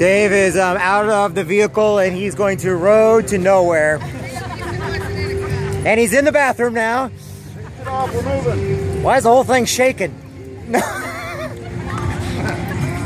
Dave is out of the vehicle and he's going to road to nowhere. And he's in the bathroom now. We're moving. Why is the whole thing shaking?